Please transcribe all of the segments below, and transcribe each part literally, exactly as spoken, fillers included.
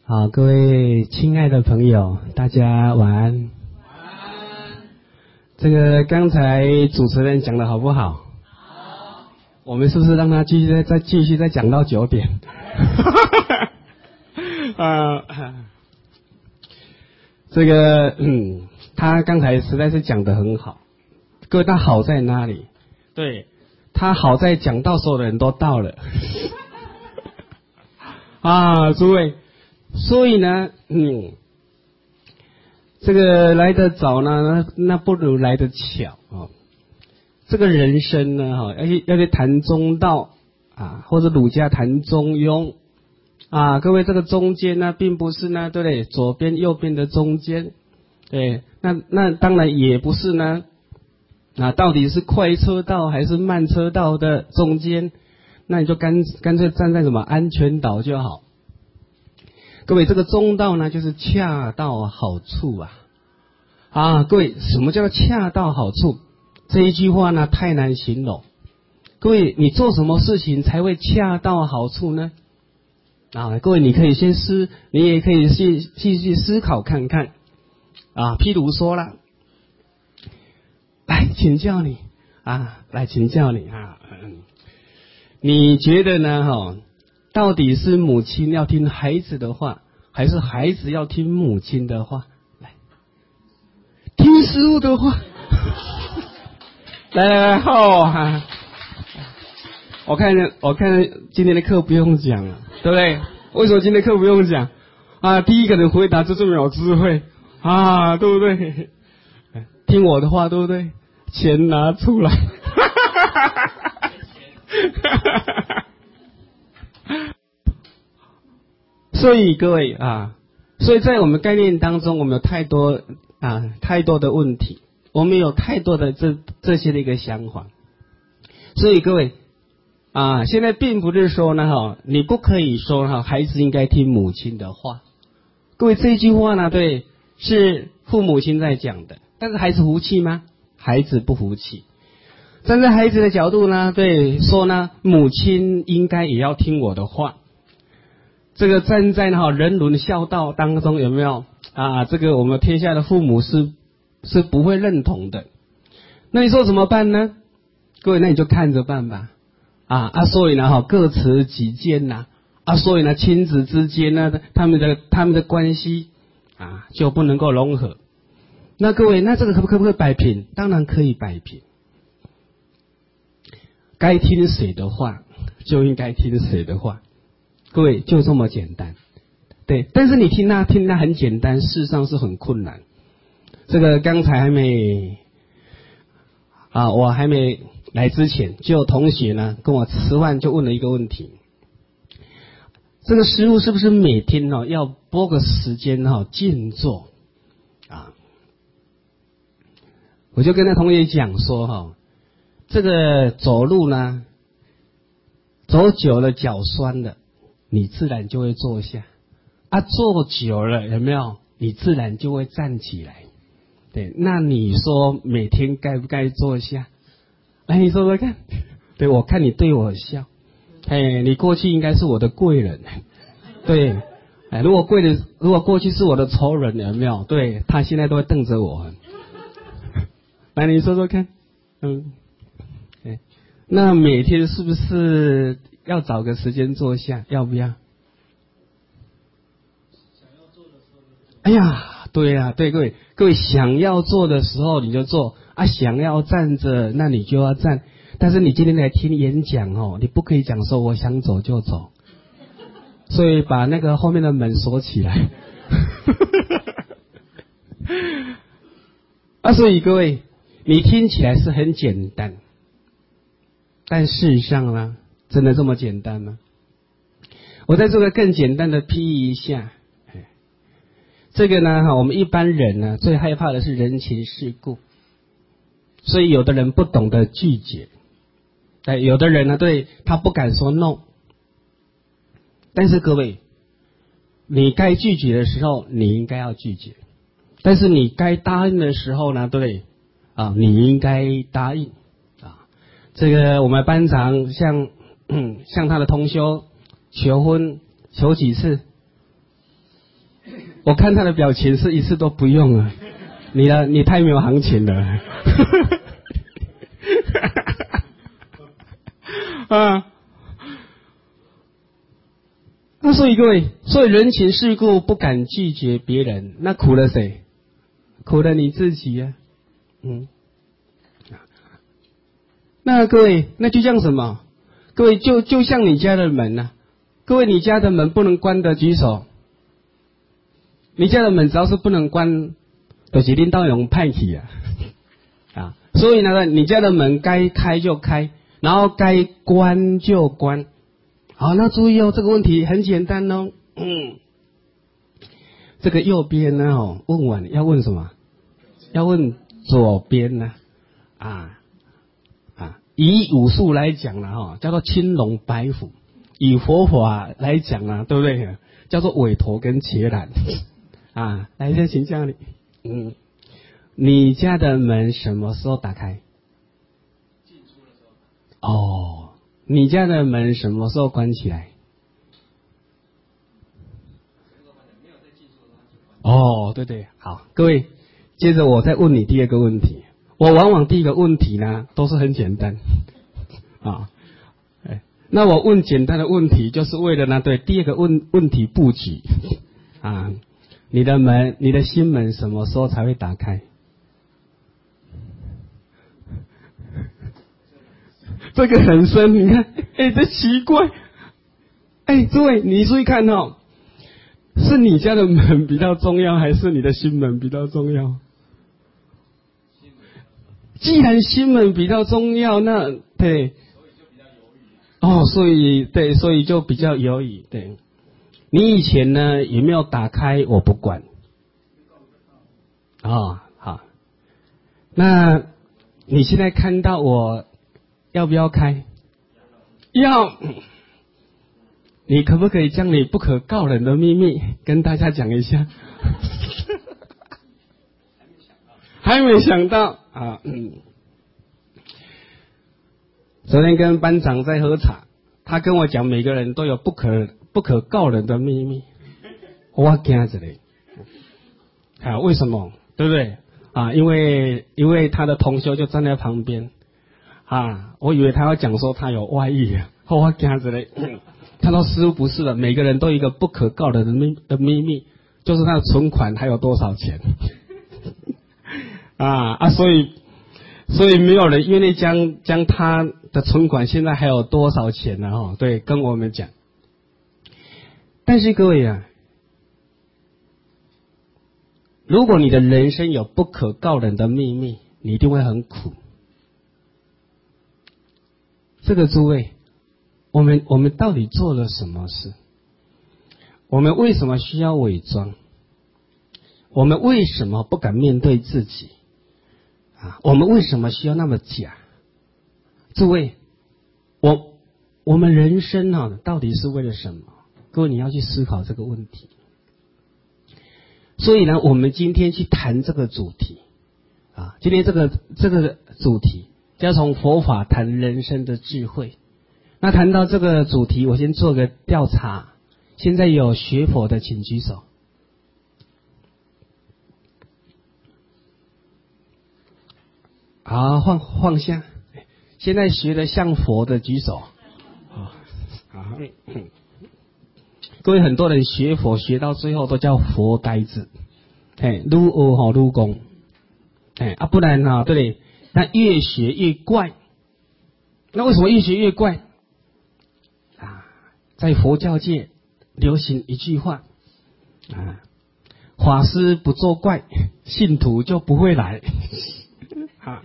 好，各位亲爱的朋友，大家晚安。晚安。这个刚才主持人讲的好不好？好。我们是不是让他继续再再继续再讲到九点？啊，这个嗯，他刚才实在是讲得很好。各位，他好在哪里？对，他好在讲到所有的人都到了。啊，诸位。所以呢，嗯，这个来得早呢，那那不如来得巧啊、哦。这个人生呢，哈、哦，要去要去谈中道啊，或者儒家谈中庸啊。各位，这个中间呢，并不是呢，对不对？左边右边的中间，对，那那当然也不是呢，啊，到底是快车道还是慢车道的中间？那你就干干脆站在什么安全岛就好。各位，这个中道呢，就是恰到好处啊！啊，各位，什么叫做恰到好处？这一句话呢，太难形容。各位，你做什么事情才会恰到好处呢？啊，各位，你可以先思，你也可以去继续思考看看。啊，譬如说啦，来请教你啊，来请教你啊，嗯，你觉得呢？哈？到底是母亲要听孩子的话，还是孩子要听母亲的话？来，听师父的话。来来来，好、哦，我看我看今天的课不用讲了，对不对？为什么今天的课不用讲？啊，第一个人回答就这么有智慧啊，对不对？听我的话，对不对？钱拿出来。所以各位啊，所以在我们概念当中，我们有太多啊太多的问题，我们有太多的这这些的一个想法。所以各位啊，现在并不是说呢哈，你不可以说哈，孩子应该听母亲的话。各位，这句话呢，对，是父母亲在讲的，但是孩子服气吗？孩子不服气。站在孩子的角度呢，对，说呢，母亲应该也要听我的话。这个站在哈人伦孝道当中有没有啊？这个我们天下的父母是是不会认同的。那你说怎么办呢？各位，那你就看着办吧。啊啊，所以呢哈各持己见呐，啊，所以呢亲子之间呢，他们的他们的关系啊就不能够融合。那各位，那这个可不可不可以摆平？当然可以摆平。该听谁的话，就应该听谁的话。各位，就这么简单，对。但是你听他听他很简单，事实上是很困难。这个刚才还没啊，我还没来之前，就有同学呢跟我吃饭就问了一个问题：这个师父是不是每天哦要拨个时间哈静坐啊？我就跟那同学讲说哈，这个走路呢，走久了脚酸了。你自然就会坐下，啊，坐久了有没有？你自然就会站起来。对，那你说每天该不该坐下？来，你说说看。对，我看你对我笑，哎，你过去应该是我的贵人，对，哎，如果贵人，如果过去是我的仇人，有没有？对，他现在都会瞪着我。来，你说说看，嗯，哎，那每天是不是？要找个时间坐下，要不要？哎呀，对呀、啊，对各位，各位想要坐的时候你就坐啊，想要站着那你就要站。但是你今天来听演讲哦，你不可以讲说我想走就走，所以把那个后面的门锁起来。啊，所以各位，你听起来是很简单，但事实上呢？真的这么简单吗？我再做个更简单的譬喻一下，这个呢，哈，我们一般人呢最害怕的是人情世故，所以有的人不懂得拒绝，哎，有的人呢对他不敢说 no， 但是各位，你该拒绝的时候你应该要拒绝，但是你该答应的时候呢，对啊，你应该答应啊。这个我们班长像。嗯，向他的同修求婚，求几次？ 我看他的表情是一次都不用了，你呢？你太没有行情了。啊，那所以各位，所以人情世故不敢拒绝别人，那苦了谁？苦了你自己呀、啊。嗯，那各位，那就像什么？各位就就像你家的门呐、啊，各位你家的门不能关的举手。你家的门只要是不能关，就是领导用派去啊，啊，所以呢，你家的门该开就开，然后该关就关。好，那注意哦，这个问题很简单哦。嗯，这个右边呢，哦，问完要问什么？要问左边呢？啊啊，以武术来讲呢，哈，叫做青龙白虎；以佛法来讲呢，对不对？叫做韦陀跟伽蓝。啊，来，先请教你，嗯，你家的门什么时候打开？进出的时候。哦，你家的门什么时候关起来？哦，对对，好，各位，接着我再问你第二个问题。我往往第一个问题呢都是很简单，啊，哎，那我问简单的问题，就是为了呢对第二个问问题布局，啊。你的门，你的心门什么时候才会打开？这个很深，你看，哎，这奇怪，哎，诸位，你注意看哦，是你家的门比较重要，还是你的心门比较重要？既然心门比较重要，那对，哦，所以对，所以就比较犹豫，对。你以前呢有没有打开？我不管。哦，好。那你现在看到我要不要开？要。你可不可以将你不可告人的秘密跟大家讲一下？还没想到啊。嗯。昨天跟班长在喝茶，他跟我讲，每个人都有不可。不可告人的秘密，我惊着嘞，啊，为什么？对不对？啊，因为因为他的同修就站在旁边，啊，我以为他要讲说他有外遇，我惊着嘞。他说师父不是的，每个人都有一个不可告人的秘的秘密，就是他的存款还有多少钱，啊啊，所以所以没有人愿意将将他的存款现在还有多少钱呢？哈，对，跟我们讲。但是各位啊，如果你的人生有不可告人的秘密，你一定会很苦。这个诸位，我们我们到底做了什么事？我们为什么需要伪装？我们为什么不敢面对自己？啊，我们为什么需要那么假？诸位，我我们人生啊，到底是为了什么？各位，你要去思考这个问题。所以呢，我们今天去谈这个主题啊，今天这个这个主题要从佛法谈人生的智慧。那谈到这个主题，我先做个调查。现在有学佛的，请举手。好，放放下。现在学的像佛的举手。啊，好。各位，很多人学佛学到最后都叫佛呆子，哎，愈学好愈讲，哎啊，不然哈、啊，对不对？那越学越怪，那为什么越学越怪？啊，在佛教界流行一句话啊，法师不作怪，信徒就不会来，啊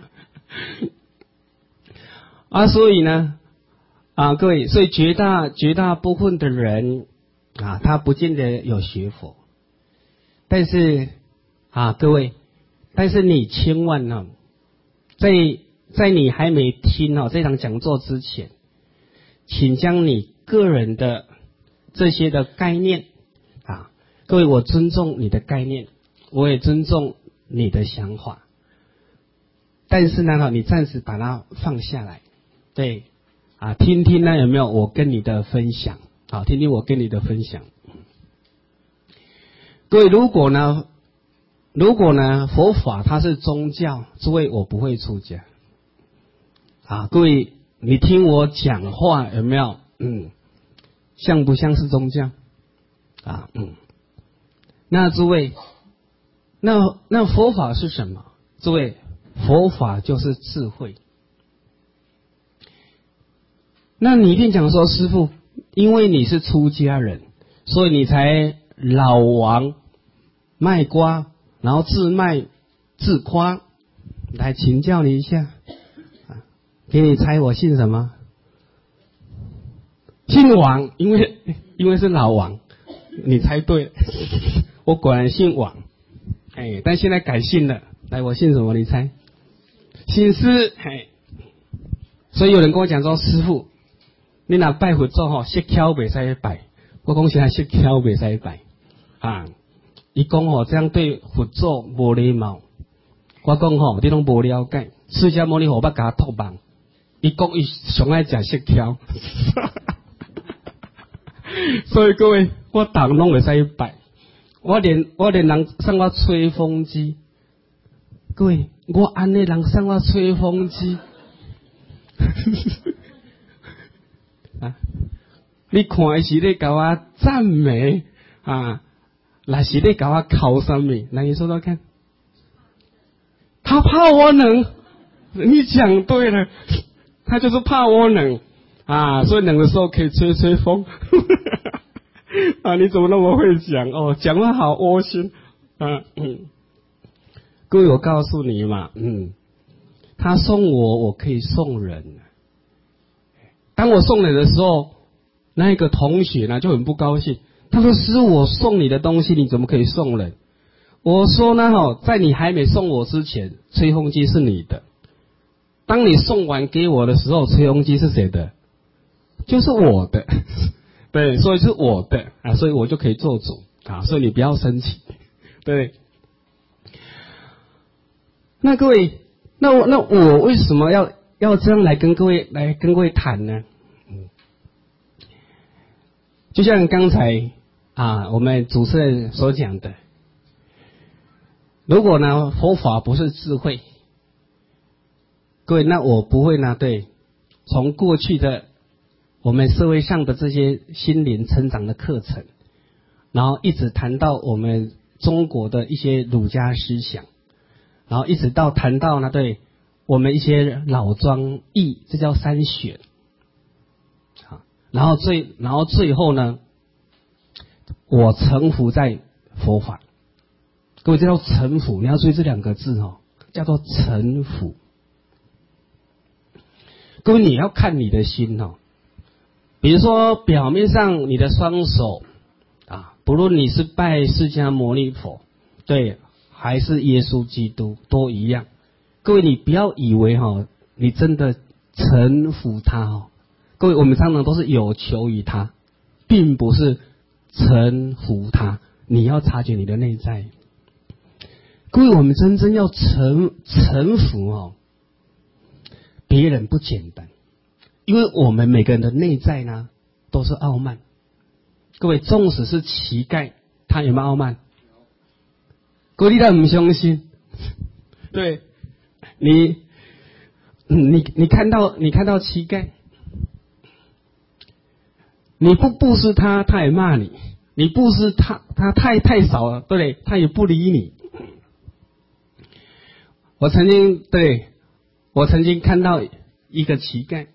啊，所以呢，啊，各位，所以绝大绝大部分的人。啊，他不见得有学佛，但是啊，各位，但是你千万呢、啊，在在你还没听哦这场讲座之前，请将你个人的这些的概念啊，各位，我尊重你的概念，我也尊重你的想法，但是呢，你暂时把它放下来，对，啊，听听呢有没有我跟你的分享。好，听听我跟你的分享。 各位，如果呢，如果呢，佛法它是宗教，诸位我不会出家。啊，各位，你听我讲话有没有？嗯，像不像是宗教？啊，嗯。那诸位，那那佛法是什么？诸位，佛法就是智慧。那你一定讲说，师父，因为你是出家人，所以你才老王卖瓜，然后自卖自夸。来请教你一下，给你猜我姓什么？姓王，因为因为是老王，你猜对了，我果然姓王，哎，但现在改姓了。来，我姓什么？你猜？姓施，嘿。所以有人跟我讲说，师父，你若拜佛祖吼，识巧袂使拜。我讲现在识巧袂使拜啊。伊讲吼，这样对佛祖无礼貌。我讲吼，你拢无了解。释迦牟尼佛捌甲托梦，伊讲伊上爱食识巧。所以各位，我当拢会使拜。我连我连人送我吹风机。各位，我安尼人送我吹风机，啊！你看是咧甲我赞美啊，那是咧甲我考什么？来，你说说看。他怕我冷，你讲对了，他就是怕我冷啊，所以冷的时候可以吹吹风。啊，你怎么那么会讲哦？讲话好窝心啊！嗯。各位，我告诉你嘛，嗯，他送我，我可以送人。当我送人的时候，那一个同学呢就很不高兴，他说：“师，我送你的东西，你怎么可以送人？”我说呢，哈，在你还没送我之前，吹风机是你的；当你送完给我的时候，吹风机是谁的？就是我的，对，所以是我的啊，所以我就可以做主啊，所以你不要生气，对。那各位，那我那我为什么要要这样来跟各位来跟各位谈呢？嗯，就像刚才啊，我们主持人所讲的，如果呢佛法不是智慧，各位，那我不会呢对从过去的我们社会上的这些心灵成长的课程，然后一直谈到我们中国的一些儒家思想。然后一直到谈到呢，对我们一些老庄易，这叫三选，好，然后最然后最后呢，我臣服在佛法。各位，这叫臣服，你要注意这两个字哦，叫做臣服。各位，你要看你的心哦，比如说表面上你的双手啊，不论你是拜释迦牟尼佛，对。还是耶稣基督都一样，各位，你不要以为哈、哦，你真的臣服他哦。各位，我们常常都是有求于他，并不是臣服他。你要察觉你的内在。各位，我们真正要臣臣服哦，别人不简单，因为我们每个人的内在呢都是傲慢。各位，纵使是乞丐，他有没有傲慢？各位，你都不相信，对，你，你你看到你看到乞丐，你不布施他，他也骂你；你布施他，他太太少了，对不对？他也不理你。我曾经对，我曾经看到一个乞丐，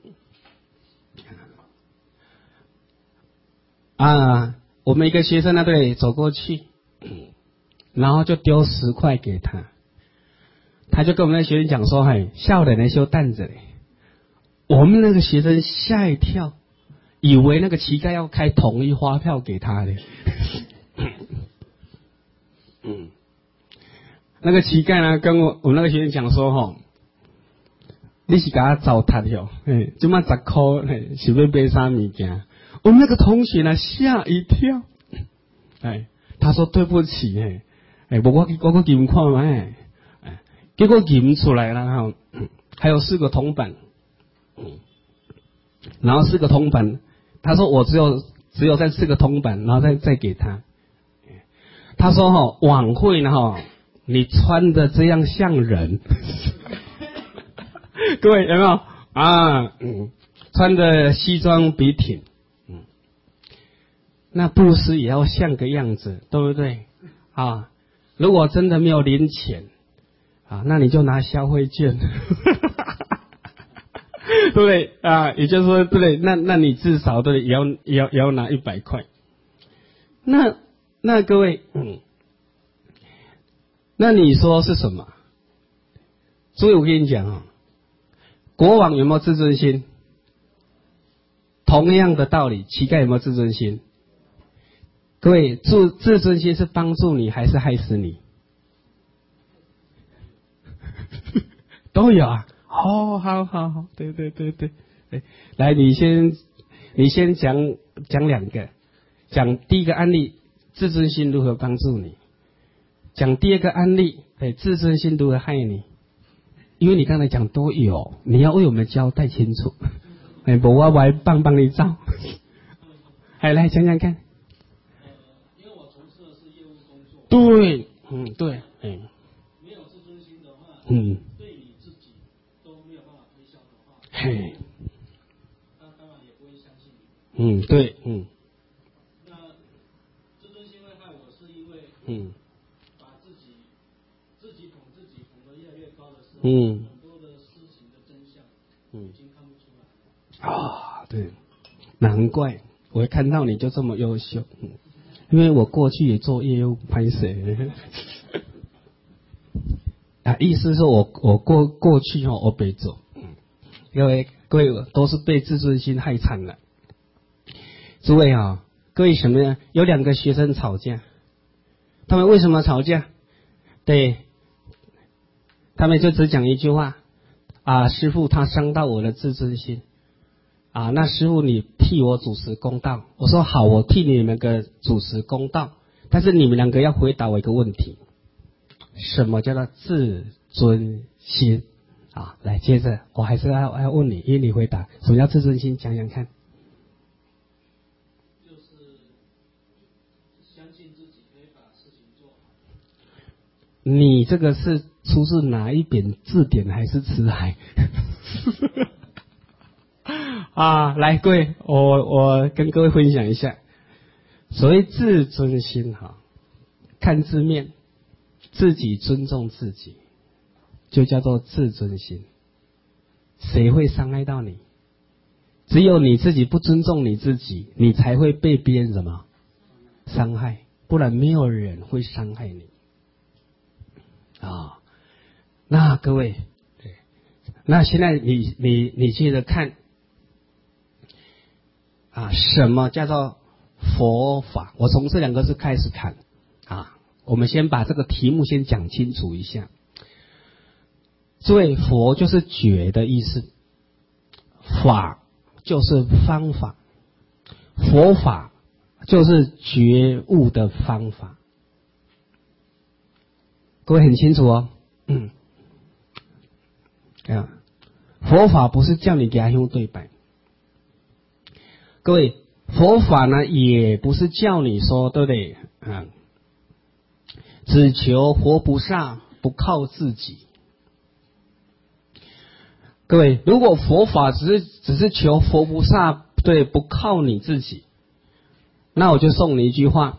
啊，我们一个学生呢，对，走过去。然后就丢十块给他，他就跟我们那学生讲说：“嘿，笑脸的修担子嘞。”我们那个学生吓一跳，以为那个乞丐要开统一发票给他嘞。嗯，那个乞丐呢，跟我我们那个学生讲说：“吼，你是给他糟蹋哟，嘿，就嘛十块，嘿，是要买啥物件？”我们那个同学呢，吓一跳，哎，他说：“对不起，嘿。”哎，我我我我金看嘛，哎，结果金出来了哈，还有四个铜板，然后四个铜板，他说我只有只有在四个铜板，然后再再给他， 他说哈、哦，晚会呢哈，你穿的这样像人，各位有没有啊？嗯，穿的西装笔挺，嗯，那布施也要像个样子，对不对？啊，如果真的没有零钱啊，那你就拿消费券。对不对啊？也就是说，对不对？那那你至少对也要也要也要拿一百块。那那各位，嗯，那你说是什么？所以我跟你讲啊，国王有没有自尊心？同样的道理，乞丐有没有自尊心？各位，自自尊心是帮助你还是害死你？都有啊。哦，好好好，对对对对对，来，你先你先讲讲两个，讲第一个案例，自尊心如何帮助你；讲第二个案例，哎，自尊心如何害你？因为你刚才讲都有，你要为我们交代清楚。哎，不，我来帮帮你照。哎，来讲讲看。 因为我从事的是业务工作。 对，嗯，对，嗯。 没有自尊心的话， 嗯。嘿， 他当然也不会相信你。 嗯，对，嗯。 那自尊心会害我，是因为嗯， 把自己自己捧自己捧得越来越高的时候， 嗯， 很多的事情的真相， 嗯， 已经看不出来。 啊，对，难怪我会看到你就这么优秀，嗯，因为我过去也做业务拍摄。啊，意思是我我过过去哦，我被做。各位，各位都是被自尊心害惨了。诸位啊，各位什么呢？有两个学生吵架，他们为什么吵架？对，他们就只讲一句话啊，师父他伤到我的自尊心啊，那师父你替我主持公道。我说好，我替你们个主持公道，但是你们两个要回答我一个问题：什么叫做自尊心？啊，来，接着我还是要要问你，因为你回答什么叫自尊心，讲讲看。 就是相信自己可以把事情做好。 你这个是出自哪一本字典还是词海？啊，来，各位，我我跟各位分享一下，所谓自尊心哈，看字面，自己尊重自己。就叫做自尊心，谁会伤害到你？只有你自己不尊重你自己，你才会被别人什么伤害，不然没有人会伤害你。啊、哦，那各位，对，那现在你你你接着看啊，什么叫做佛法？我从这两个字开始谈啊，我们先把这个题目先讲清楚一下。诸位，佛就是觉的意思，法就是方法，佛法就是觉悟的方法。各位很清楚哦，嗯，啊，佛法不是叫你给他用对白。各位，佛法呢也不是叫你说，对不对？啊，只求活菩萨，不靠自己。各位，如果佛法只是只是求佛菩萨，对，不靠你自己，那我就送你一句话：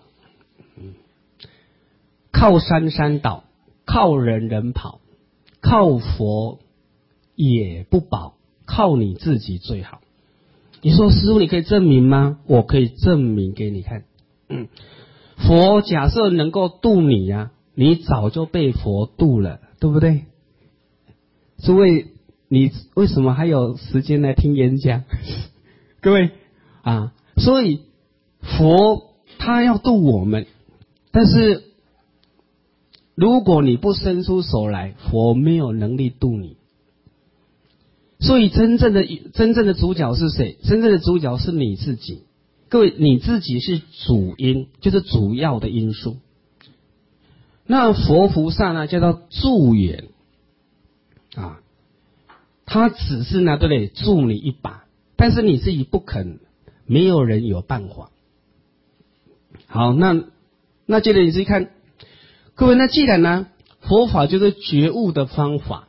靠山山倒，靠人人跑，靠佛也不保，靠你自己最好。你说师父，你可以证明吗？我可以证明给你看。嗯，佛假设能够度你呀、啊，你早就被佛度了，对不对？诸位。你为什么还有时间来听演讲？各位啊，所以佛他要度我们，但是如果你不伸出手来，佛没有能力度你。所以真正的真正的主角是谁？真正的主角是你自己。各位，你自己是主因，就是主要的因素。那佛菩萨呢，叫做助缘啊。他只是呢，对不对？助你一把，但是你自己不肯，没有人有办法。好，那那接着你自己看，各位，那既然呢，佛法就是觉悟的方法，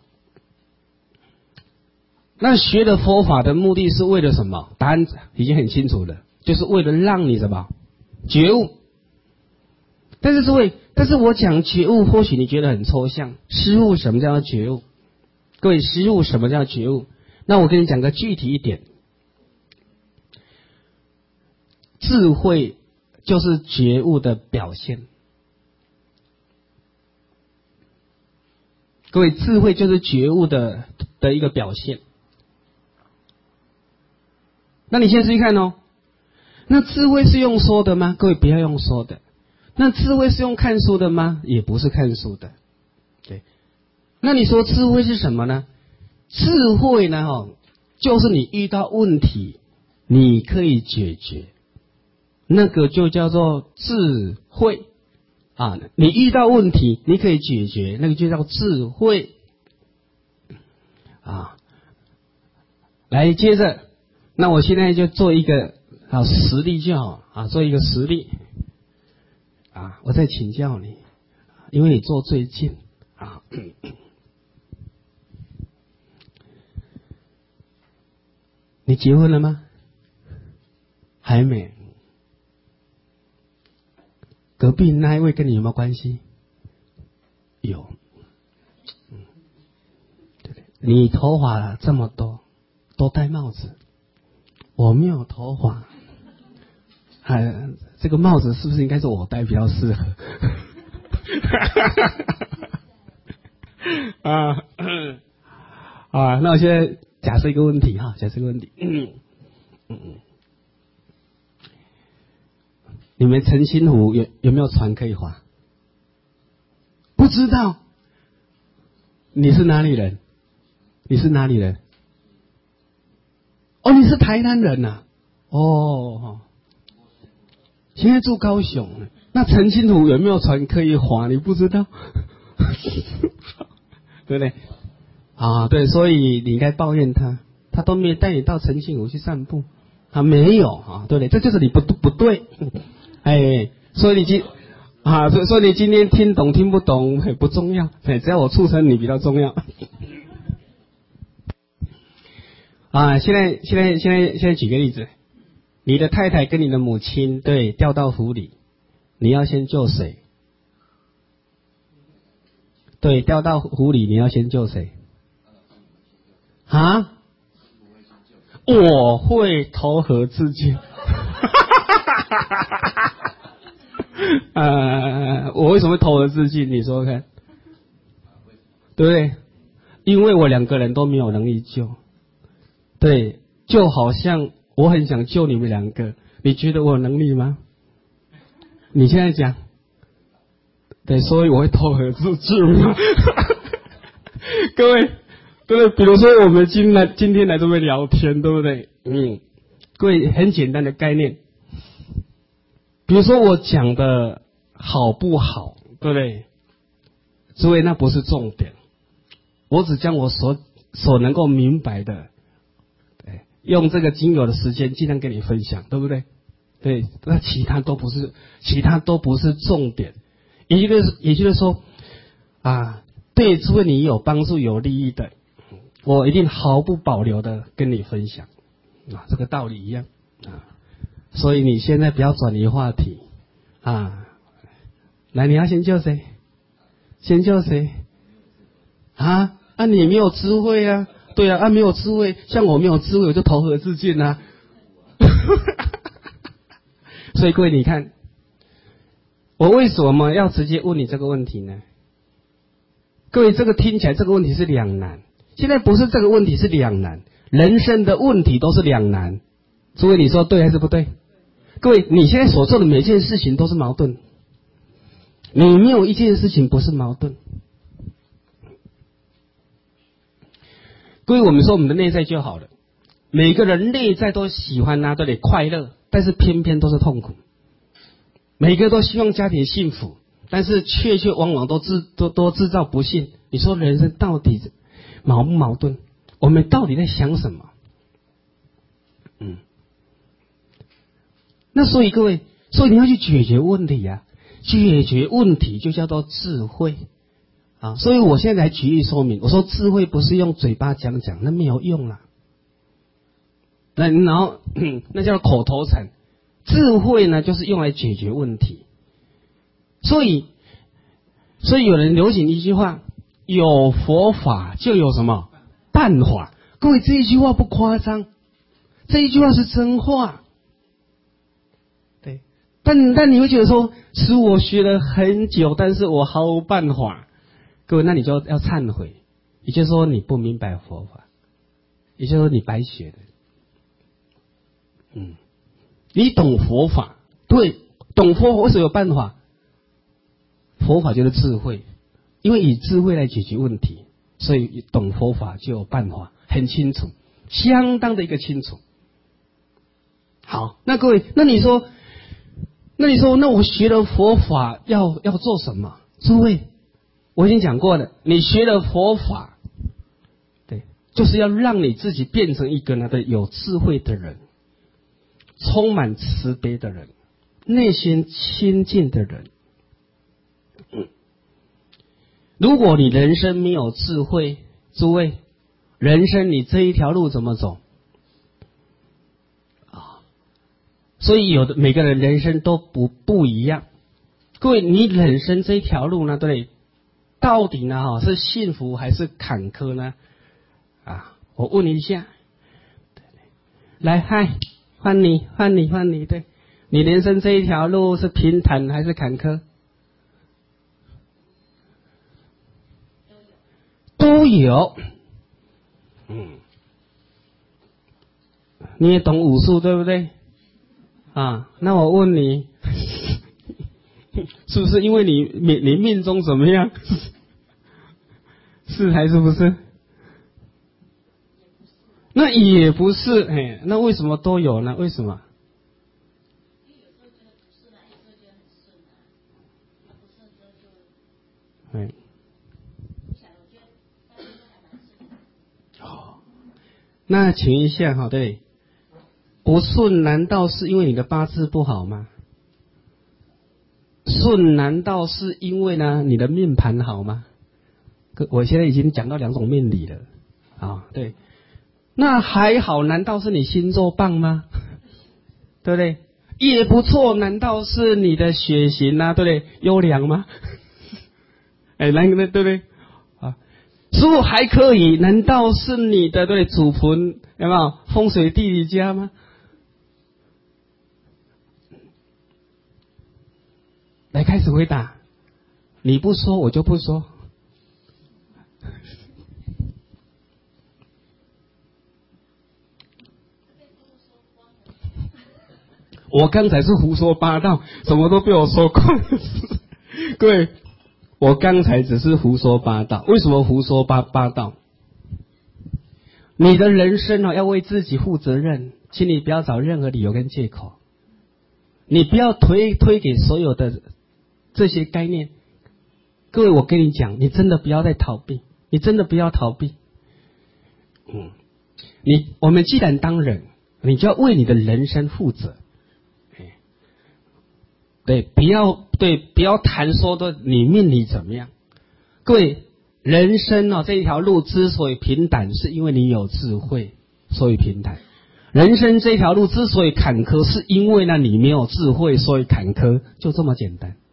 那学的佛法的目的是为了什么？答案已经很清楚了，就是为了让你什么觉悟。但是诸位，但是我讲觉悟，或许你觉得很抽象。师父，什么叫觉悟？各位，师父，什么叫觉悟？那我跟你讲个具体一点，智慧就是觉悟的表现。各位，智慧就是觉悟的的一个表现。那你现在注意看哦，那智慧是用说的吗？各位不要用说的。那智慧是用看书的吗？也不是看书的。对，那你说智慧是什么呢？智慧呢，哦，就是你遇到问题，你可以解决，那个就叫做智慧啊。你遇到问题，你可以解决，那个就叫智慧啊。来，接着，那我现在就做一个啊实例就好啊，做一个实例啊。我再请教你，因为你做最近啊。你结婚了吗？还没。隔壁那一位跟你有没有关系？有。嗯，对对，你头发这么多，都戴帽子，我没有头发，哎，这个帽子是不是应该是我戴比较适合？啊啊，那我现在假设一个问题哈，假设一个问题，嗯嗯，你们澄清湖有有没有船可以划？不知道。你是哪里人？你是哪里人？哦，你是台南人呐、啊。哦，现在住高雄，那澄清湖有没有船可以划？你不知道，对不对？啊，对，所以你应该抱怨他，他都没有带你到澄清湖去散步，啊，没有啊，对不对？这就是你不不对，哎，所以你今啊，所以说你今天听懂听不懂很不重要，哎，只要我促成你比较重要。啊，现在现在现在现在举个例子，你的太太跟你的母亲对掉到湖里，你要先救谁？对，掉到湖里你要先救谁？啊？我会投河自尽。呃，我为什么会投河自尽？你说说看，对不对？因为我两个人都没有能力救。对，就好像我很想救你们两个，你觉得我有能力吗？你现在讲，对，所以我会投河自尽吗？各位，对不对？比如说我们今来今天来这边聊天，对不对？嗯，各位很简单的概念，比如说我讲的好不好，对不对？诸位，那不是重点，我只将我所所能够明白的。用这个精油的时间尽量跟你分享，对不对？对，那其他都不是，其他都不是重点。也就是也就是说，啊，对诸位你有帮助、有利益的，我一定毫不保留的跟你分享，啊，这个道理一样啊。所以你现在不要转移话题啊。来，你要先救谁？先救谁？啊啊，你没有智慧啊。对啊，啊没有智慧，像我没有智慧，我就投河自尽啊。所以各位，你看，我为什么要直接问你这个问题呢？各位，这个听起来这个问题是两难，现在不是这个问题是两难，人生的问题都是两难。诸位，你说对还是不对？各位，你现在所做的每件事情都是矛盾，你没有一件事情不是矛盾。各位，我们说我们的内在就好了。每个人内在都喜欢啊，对不对？快乐，但是偏偏都是痛苦。每个都希望家庭幸福，但是却却往往都制都都制造不幸。你说人生到底矛不矛盾？我们到底在想什么？嗯，那所以各位，所以你要去解决问题啊。 解决问题就叫做智慧啊。所以我现在来举例说明，我说智慧不是用嘴巴讲讲，那没有用啦。那然后那叫口头禅，智慧呢就是用来解决问题。所以，所以有人流行一句话：有佛法就有什么办法。各位，这一句话不夸张，这一句话是真话。对，但但你会觉得说，是我学了很久，但是我毫无办法。各位，那你就要忏悔，也就是说你不明白佛法，也就是说你白学的。嗯，你懂佛法，对，懂佛法为什么有办法？佛法就是智慧，因为以智慧来解决问题，所以懂佛法就有办法，很清楚，相当的一个清楚。好，那各位，那你说，那你说，那我学了佛法要要做什么？诸位，我已经讲过了，你学了佛法，对，就是要让你自己变成一个那个有智慧的人。充满慈悲的人，内心清净的人。嗯，如果你人生没有智慧，诸位，人生你这一条路怎么走啊？所以有的每个人人生都不不一样。各位，你人生这一条路呢，对，到底呢哈是幸福还是坎坷呢？啊，我问你一下，来，嗨。换你，换你，换你，对，你人生这一条路是平坦还是坎坷？都有。嗯，你也懂武术对不对？啊，那我问你，是不是因为你你你命中怎么样？是还是不是？那也不是，哎，那为什么都有呢？为什么？哎，哦，那请问一下哈，对，不顺难道是因为你的八字不好吗？顺难道是因为呢你的命盘好吗？我现在已经讲到两种命理了啊，对。那还好，难道是你星座棒吗？对不对？也不错，难道是你的血型啊，对不对？优良吗？哎，那个对不对？啊，如果还可以，难道是你的对祖坟有没有风水地理家吗？来，开始回答，你不说我就不说。我刚才是胡说八道，什么都被我说光。各位，我刚才只是胡说八道。为什么胡说八八道？你的人生啊，要为自己负责任，请你不要找任何理由跟借口，你不要推推给所有的这些概念。各位，我跟你讲，你真的不要再逃避，你真的不要逃避。嗯，你我们既然当人，你就要为你的人生负责。对，不要对，不要谈说的你命理怎么样。各位，人生哦这一条路之所以平坦，是因为你有智慧，所以平坦。人生这条路之所以坎坷，是因为呢你没有智慧，所以坎坷，就这么简单。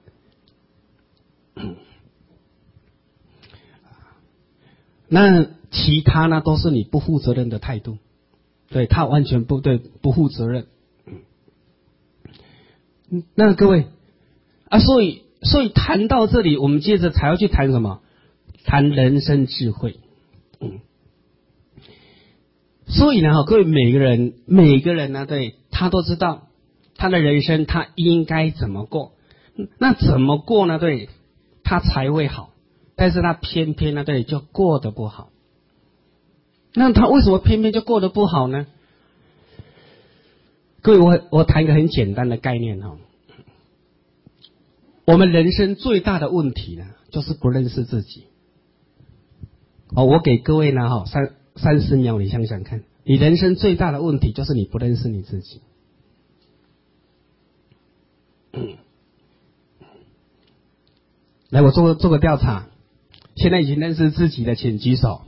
那其他呢都是你不负责任的态度，对他完全不对，不负责任。那各位啊，所以所以谈到这里，我们接着才要去谈什么？谈人生智慧。嗯，所以呢，各位每个人每个人呢，对他都知道他的人生他应该怎么过，那怎么过呢？对，他才会好，但是他偏偏呢，对就过得不好。那他为什么偏偏就过得不好呢？各位，我我谈一个很简单的概念哈，我们人生最大的问题呢，就是不认识自己。哦，我给各位呢哈三三十秒，你想想看，你人生最大的问题就是你不认识你自己。嗯， 来，我做个做个调查，现在已经认识自己的，请举手。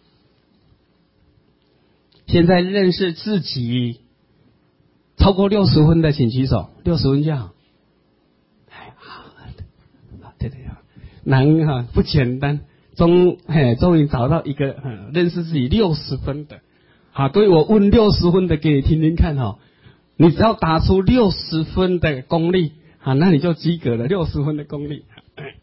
现在认识自己超过六十分的，请举手，六十分就好。哎，好，对对啊，难哈，不简单，终嘿，终于找到一个、嗯、认识自己六十分的。好，各位，我问六十分的给你听听看哈，你只要答出六十分的功力，好，那你就及格了，六十分的功力。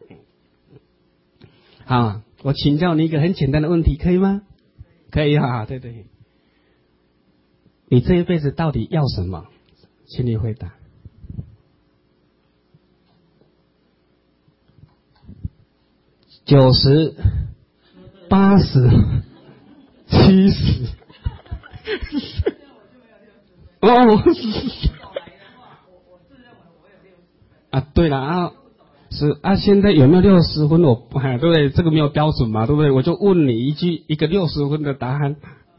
好，我请教你一个很简单的问题，可以吗？可以哈，对对。你这一辈子到底要什么？请你回答。九十、八十、七十。哦。啊，对了啊，是啊，现在有没有六十分？我哎，对不对？这个没有标准嘛，对不对？我就问你一句，一个六十分的答案。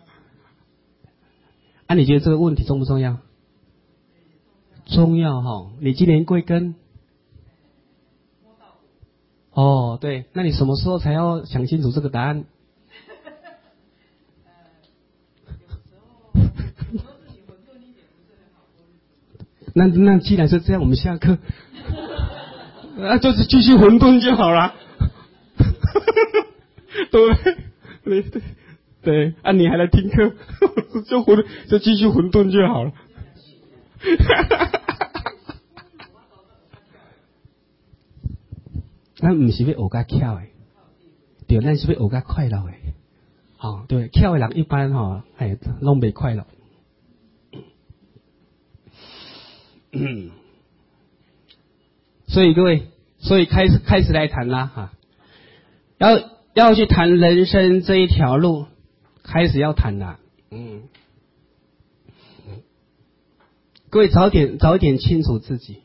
啊，你觉得这个问题重不重要？重要哈！你今年贵庚？哦，对，那你什么时候才要想清楚这个答案？那那既然是这样，我们下课，那就是继续混沌就好了，对不对？对对。对，啊，你还来听课，就混就继续混沌就好了。咱唔是要学较巧的，对，咱是要学较快乐的。哦，对，巧的人一般哈、哦，哎，拢袂快乐。嗯，所以各位，所以开始开始来谈啦哈，要要去谈人生这一条路。开始要谈了，嗯，各位早点早一点清楚自己，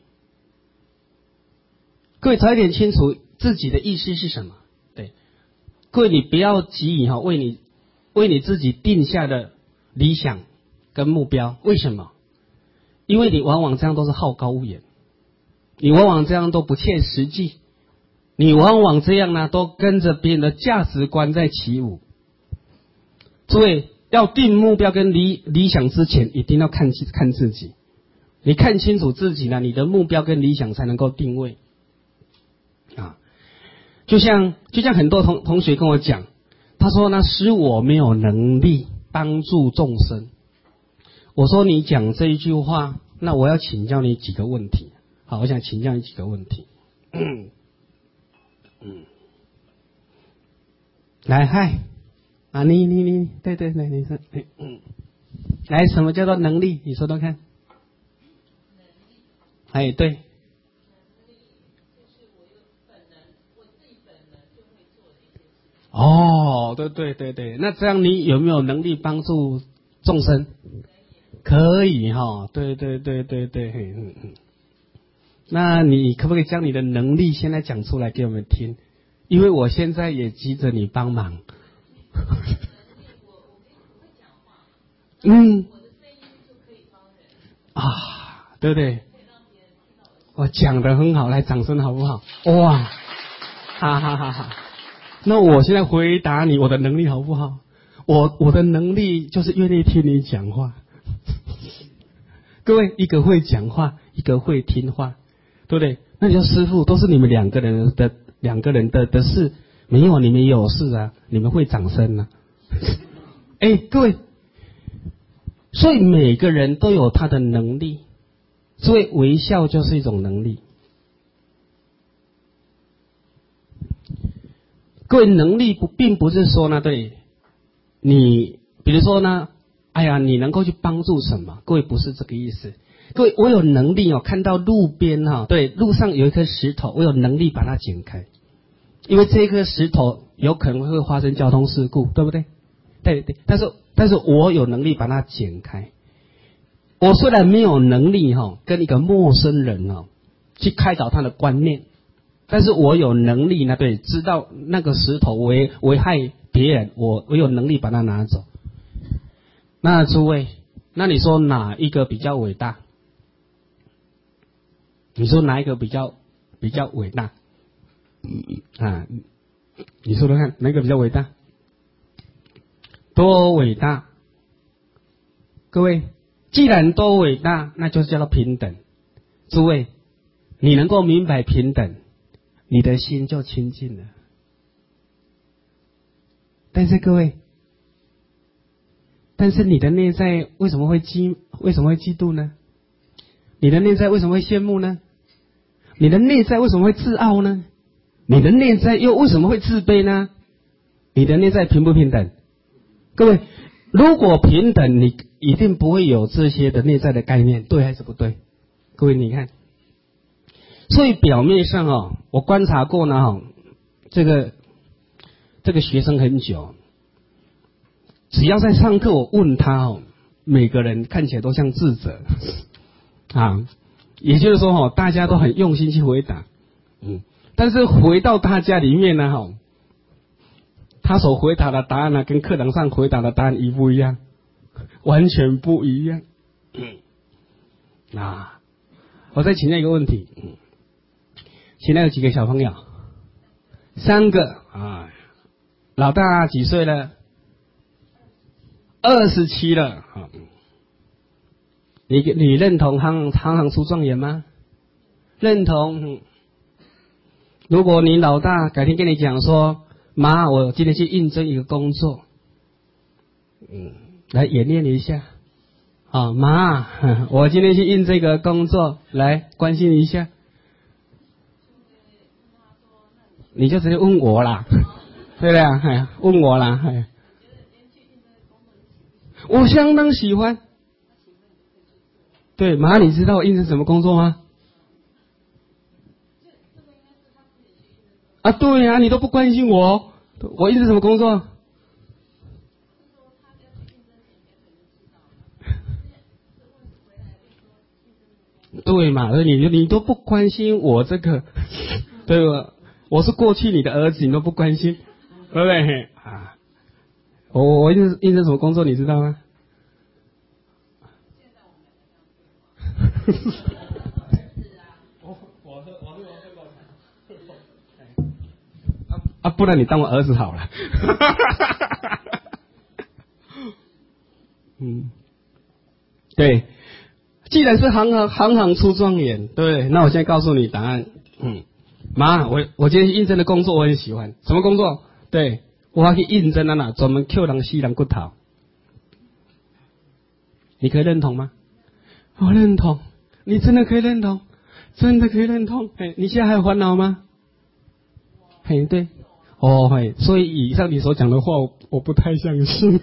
各位早一点清楚自己的意思是什么？对，各位你不要急于哈为你为你自己定下的理想跟目标，为什么？因为你往往这样都是好高骛远，你往往这样都不切实际，你往往这样呢都跟着别人的价值观在起舞。诸位要定目标跟理理想之前，一定要看看自己。你看清楚自己呢，你的目标跟理想才能够定位。啊，就像就像很多同同学跟我讲，他说呢，使我没有能力帮助众生。我说你讲这一句话，那我要请教你几个问题。好，我想请教你几个问题。嗯，嗯，来，嗨。啊，你你你，对对对，你说，嗯，来，什么叫做能力？你说说看。哎，对。能力就是我有本能，我自己本能就会做的一些事。哦，对对对对，那这样你有没有能力帮助众生？可以哈、哦，对对对对对，嗯嗯。那你可不可以将你的能力现在讲出来给我们听？因为我现在也急着你帮忙。嗯，啊，对不对？我讲得很好，来掌声好不好？哇，哈哈哈哈！那我现在回答你，我的能力好不好？我我的能力就是愿意听你讲话。各位，一个会讲话，一个会听话，对不对？那你说师父都是你们两个人的两个人的的事，没有你们也有事啊，你们会掌声啊。哎，各位，所以每个人都有他的能力，所以微笑就是一种能力。各位，能力不并不是说呢，对你，比如说呢，哎呀，你能够去帮助什么？各位不是这个意思。各位，我有能力哦，看到路边哈、哦，对，路上有一颗石头，我有能力把它剪开，因为这颗石头有可能会发生交通事故，对不对？对对，但是但是我有能力把它剪开。我虽然没有能力哈、哦，跟一个陌生人哦去开导他的观念，但是我有能力呢，对，知道那个石头危危害别人，我我有能力把它拿走。那诸位，那你说哪一个比较伟大？你说哪一个比较比较伟大？ 啊，你说说看，哪个比较伟大？多伟大？各位，既然多伟大，那就是叫做平等。诸位，你能够明白平等，你的心就清净了。但是各位，但是你的内在为什么会嫉为什么会嫉妒呢？你的内在为什么会羡慕呢？你的内在为什么会自傲呢？你的内在又为什么会自卑呢？你的内在平不平等？各位，如果平等，你一定不会有这些的内在的概念，对还是不对？各位你看，所以表面上哦，我观察过呢，哦，这个这个学生很久，只要在上课我问他哦，每个人看起来都像智者啊，也就是说哦，大家都很用心去回答，嗯，但是回到他家里面呢，哈，他所回答的答案呢，跟课堂上回答的答案一不一样？完全不一样。嗯、啊，我再请教一个问题，嗯，现在有几个小朋友？三个啊，老大几岁了？二十七了。啊，你你认同行行行出状元吗？认同。嗯，如果你老大改天跟你讲说，妈，我今天去应征一个工作，嗯，来演练一下。啊，妈，我今天去应这个工作，来关心一下。你就直接问我啦，对不对啊？哎，问我啦，哎，我相当喜欢。对，妈，你知道我应征什么工作吗？啊，对呀、啊，你都不关心我，我应征什么工作？对嘛？你你都不关心我这个，对吧？我是过去你的儿子，你都不关心，对不对？啊，我我应征应征什么工作，你知道吗？啊，不然你当我儿子好了。嗯，对。既然是行行行行出状元，对，那我现在告诉你答案。嗯，妈，我我今天应征的工作我很喜欢，什么工作？对，我要去应征啊啦，专门扣人吸人骨头。你可以认同吗？我认同，你真的可以认同，真的可以认同。嘿，你现在还有烦恼吗？嘿，对，哦，嘿，所以以上你所讲的话，我我不太相信。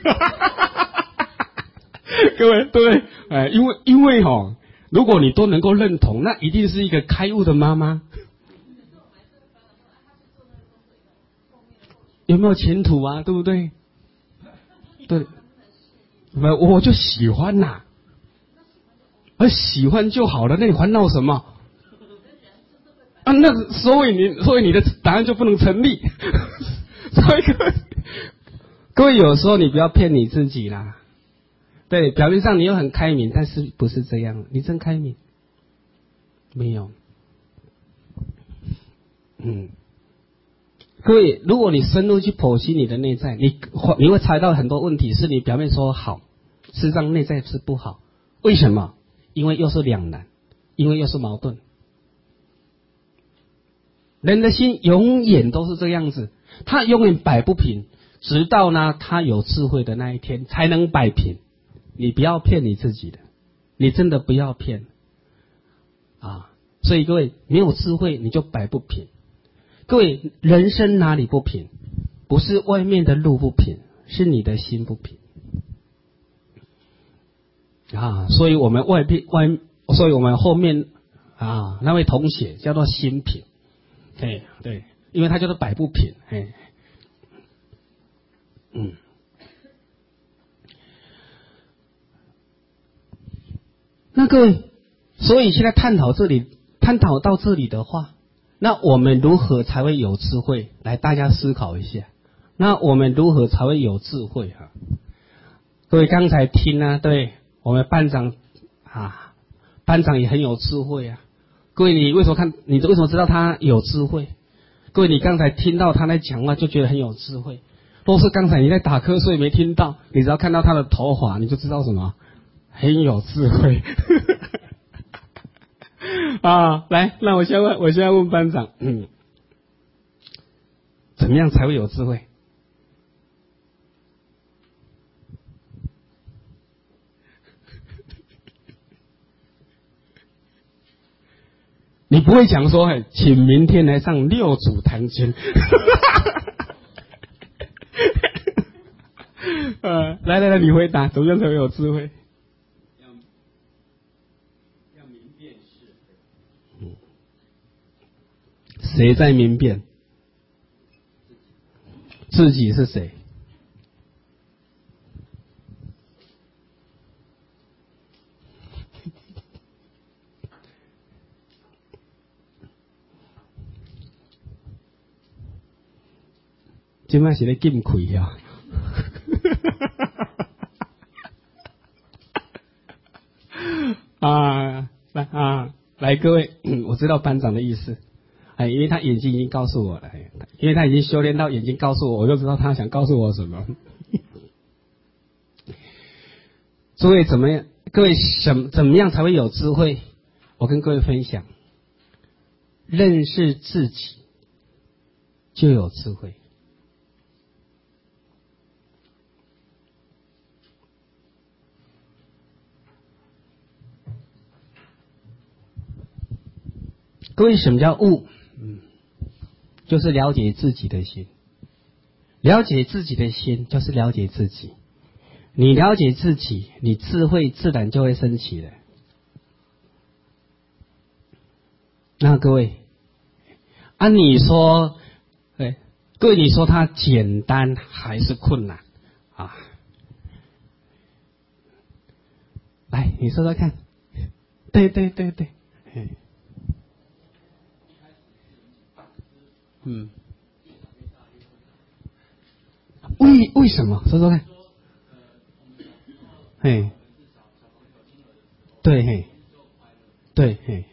各位，对，哎，因为因为哈、哦，如果你都能够认同，那一定是一个开悟的妈妈。有没有前途啊？对不对？对，我我就喜欢呐、啊，而喜欢就好了，那你烦恼什么？啊，那所以你所以你的答案就不能成立。所以各位，各位有时候你不要骗你自己啦。对，表面上你又很开明，但是不是这样？你真开明？没有。嗯，各位，如果你深入去剖析你的内在，你你会猜到很多问题，是你表面说好，事实上内在是不好。为什么？因为又是两难，因为又是矛盾。人的心永远都是这样子，他永远摆不平，直到呢他有智慧的那一天才能摆平。你不要骗你自己的，你真的不要骗啊！所以各位，没有智慧你就摆不平。各位，人生哪里不平？不是外面的路不平，是你的心不平啊！所以我们外边外，所以我们后面啊那位同学叫做心平，对对，因为他叫做摆不平，哎，嗯。那各位，所以现在探讨这里，探讨到这里的话，那我们如何才会有智慧？来，大家思考一下。那我们如何才会有智慧啊？各位刚才听啊，对我们班长啊，班长也很有智慧啊。各位，你为什么看？你为什么知道他有智慧？ 各位，你刚才听到他在讲话，就觉得很有智慧。若是刚才你在打瞌睡没听到，你只要看到他的头发，你就知道什么很有智慧。啊，来，那我现在问，我现在问班长，嗯，怎么样才会有智慧？你不会讲说，请明天来上六祖坛经。呃，来来来，你回答，怎么样才会有智慧？ 要要明辨是非。 嗯，谁在明辨？自己是谁？今摆是咧禁气啊！啊，来啊，来，各位，我知道班长的意思，哎，因为他眼睛已经告诉我了，哎，因为他已经修炼到眼睛告诉我，我就知道他想告诉我什么。诸位怎么样？各位什怎么样才会有智慧？我跟各位分享，认识自己就有智慧。各位，什么叫悟？嗯，就是了解自己的心。了解自己的心，就是了解自己。你了解自己，你智慧自然就会升起了。那各位，按你说，哎，各位，你说它简单还是困难啊？来，你说说看。对对对对，哎。嗯，为为什么？说说看。嘿，对嘿，对嘿。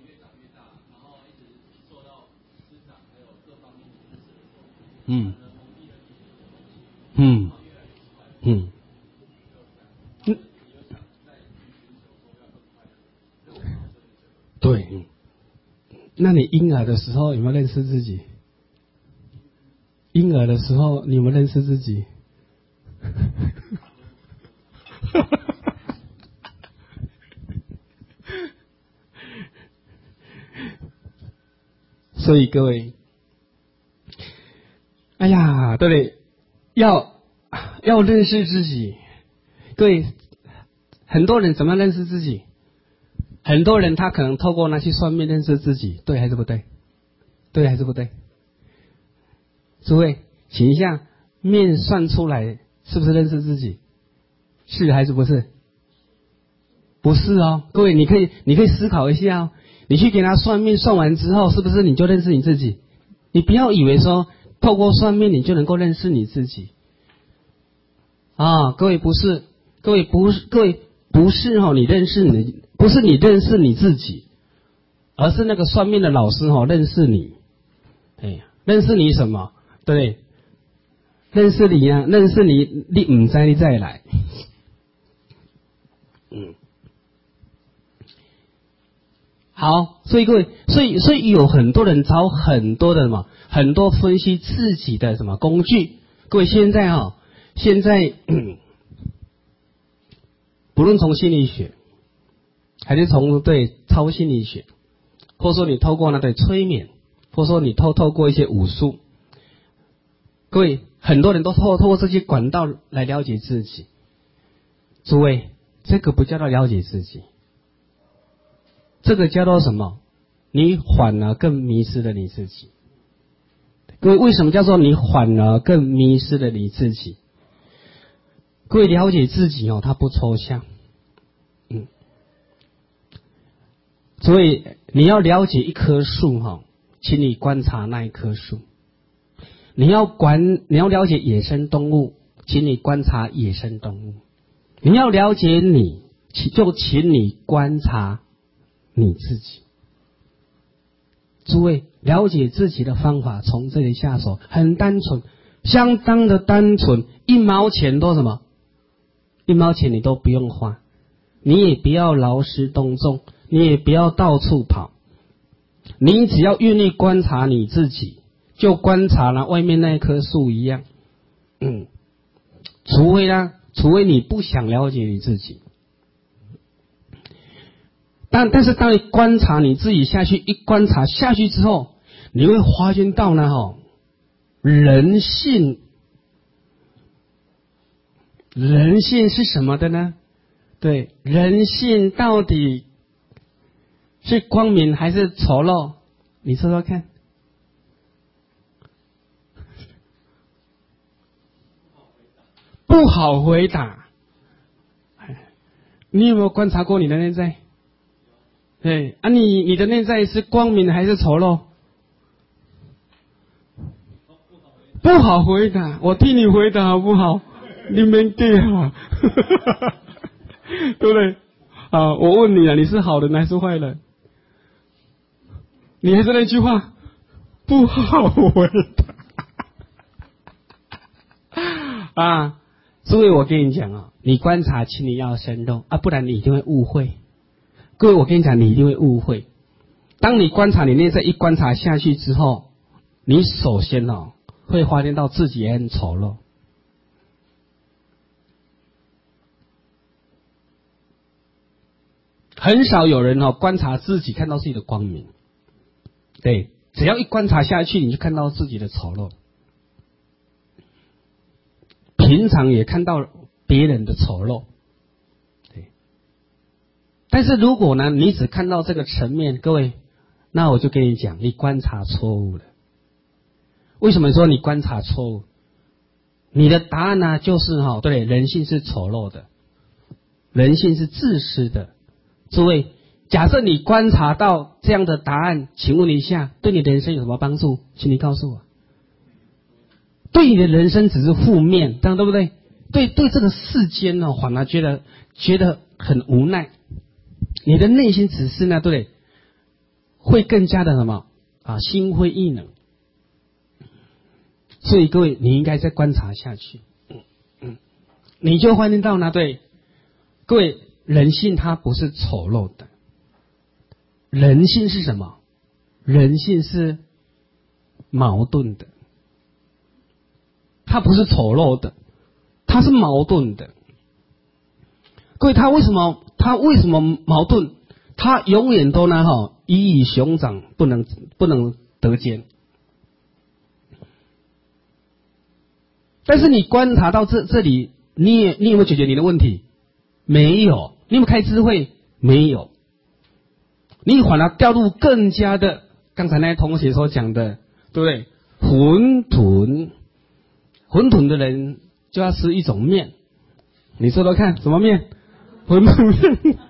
嗯嗯嗯嗯，对。那你婴儿的时候有没有认识自己？婴儿的时候，你有没有认识自己？所以各位，哎呀，对不对？要要认识自己。各位，很多人怎么认识自己？很多人他可能透过那些算命认识自己，对还是不对？对还是不对？诸位，请一下，面算出来是不是认识自己？是还是不是？不是哦，各位，你可以你可以思考一下哦。你去给他算命，算完之后，是不是你就认识你自己？你不要以为说透过算命你就能够认识你自己啊！各位不是，各位不是，各位不是哦，你认识你，不是你认识你自己，而是那个算命的老师哦认识你。哎呀，认识你什么？对，认识你啊，认识你，你唔知你再来。嗯，好，所以各位，所以所以有很多人找很多的什么，很多分析自己的什么工具。各位现在哈、哦，现在、嗯、不论从心理学，还是从对超心理学，或者说你透过那对催眠，或者说你透透过一些武术。各位，很多人都透透过这些管道来了解自己。诸位，这个不叫做了解自己，这个叫做什么？你反而更迷失了你自己。各位，为什么叫做你反而更迷失了你自己？各位，了解自己哦，它不抽象。嗯，所以你要了解一棵树哈、哦，请你观察那一棵树。你要管，你要了解野生动物，请你观察野生动物。你要了解你，就请你观察你自己。诸诸位了解自己的方法从这里下手，很单纯，相当的单纯，一毛钱都什么？一毛钱你都不用花，你也不要劳师动众，你也不要到处跑，你只要愿意观察你自己，就观察了外面那一棵树一样。嗯，除非呢，除非你不想了解你自己。但但是当你观察你自己下去，一观察下去之后，你会发现到呢，哈，人性，人性是什么的呢？对，人性到底是光明还是丑陋？你说说看。不好回答。你有没有观察过你的内在？对啊，你你的内在是光明还是丑陋？不好回答，我替你回答好不好？你们给啊，对不对？啊，我问你啊，你是好人还是坏人？你还是那句话，不好回答啊！所以我跟你讲啊，你观察，请你要深入啊，不然你一定会误会。各位，我跟你讲，你一定会误会。当你观察你内在一观察下去之后，你首先哦会发现到自己也很丑陋。很少有人哦观察自己看到自己的光明，对，只要一观察下去，你就看到自己的丑陋。平常也看到别人的丑陋。但是如果呢，你只看到这个层面，各位，那我就跟你讲，你观察错误了。为什么说你观察错误？你的答案呢，就是哈，对，人性是丑陋的，人性是自私的。诸位，假设你观察到这样的答案，请问一下，对你的人生有什么帮助？请你告诉我。对你的人生只是负面，这样对不对？对，对这个世间呢，反而觉得觉得很无奈。你的内心只是呢，对，会更加的什么啊，心灰意冷。所以各位，你应该再观察下去，嗯嗯，你就发现到呢，对，各位，人性它不是丑陋的，人性是什么？人性是矛盾的，它不是丑陋的，它是矛盾的。各位，它为什么？他为什么矛盾？他永远都呢哈，鱼与熊掌不能不能得兼。但是你观察到这这里，你也你有没有解决你的问题？没有。你有没有开智慧？没有。你反而掉入更加的刚才那些同学所讲的，对不对？混沌，混沌的人就要吃一种面，你说说看，什么面？馄饨面，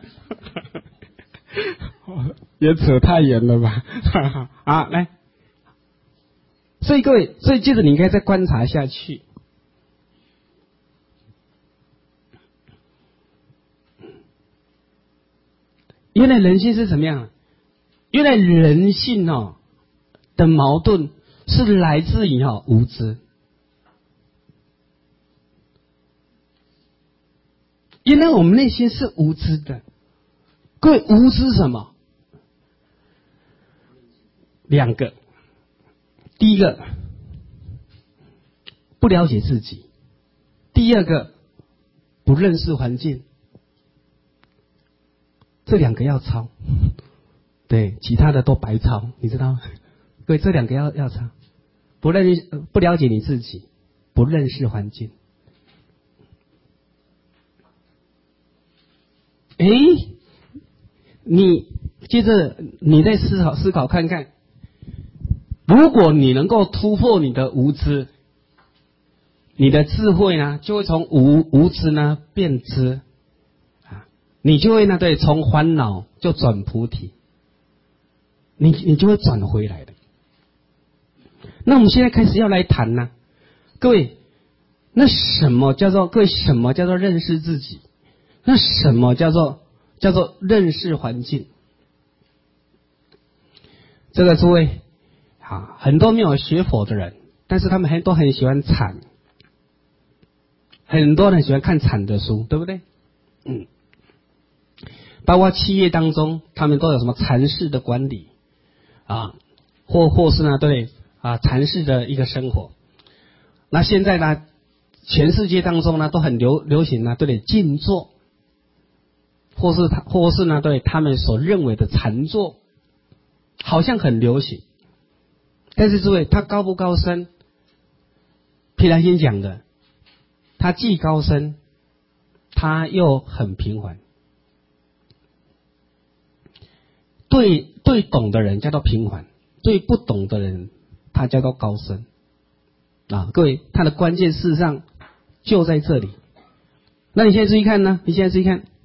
也扯太远了吧？啊，来，所以各位，所以接着你应该再观察下去。原来人性是什么样？原来人性哦的矛盾是来自于哦无知。原来我们内心是无知的。各位，无知什么？两个。第一个，不了解自己；第二个，不认识环境。这两个要抄，对，其他的都白抄，你知道吗？各位，这两个要要抄。不认不了解你自己，不认识环境。哎，你接着你再思考思考看看，如果你能够突破你的无知，你的智慧呢就会从无无知呢变知啊，你就会呢对从烦恼就转菩提，你你就会转回来的。那我们现在开始要来谈呢，各位，那什么叫做各位什么叫做认识自己？那什么叫做叫做认识环境？ 这个诸位啊，很多没有学佛的人，但是他们很都很喜欢禅，很多人喜欢看禅的书，对不对？嗯，包括企业当中，他们都有什么禅式的管理啊，或或是呢，对啊，禅式的一个生活。那现在呢，全世界当中呢，都很流流行呢，对不对？静坐，或是他，或是呢，对他们所认为的禅坐，好像很流行。但是诸位，它高不高深？毗蓝心讲的，它既高深，它又很平缓。对对懂的人叫做平缓，对不懂的人他叫做高深啊！各位，它的关键事实上就在这里。那你现在注意看呢？你现在注意看，